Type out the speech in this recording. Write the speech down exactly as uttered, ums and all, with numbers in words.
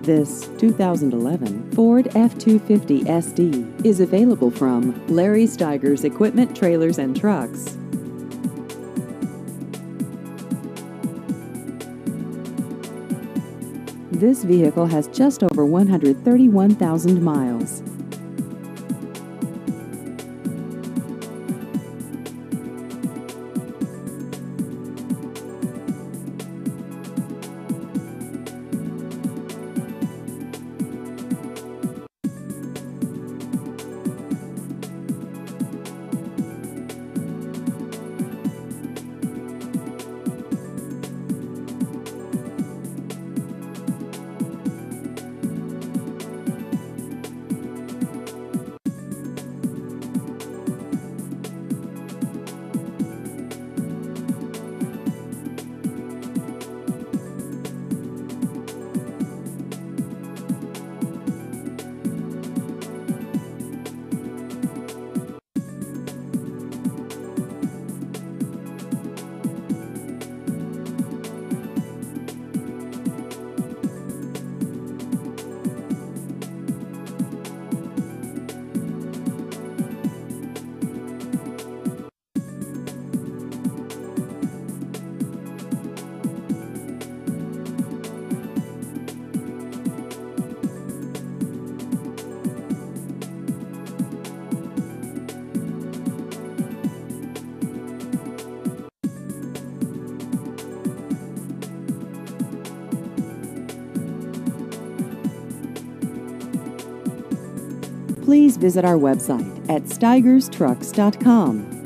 This two thousand eleven Ford F two fifty S D is available from Larry Stigers Equipment, Trailers and Trucks. This vehicle has just over one hundred thirty-one thousand miles. Please visit our website at stigers trucks dot com.